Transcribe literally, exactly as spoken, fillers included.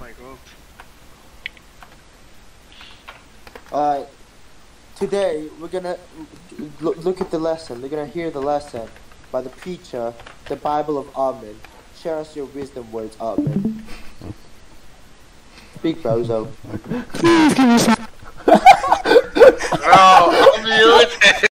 my group. Alright. Today we're gonna look, look at the lesson. We're gonna hear the lesson by the preacher, the Bible of Otmen. Share us your wisdom words, Otmen. Speak, Bozo. Bro, I'm muted.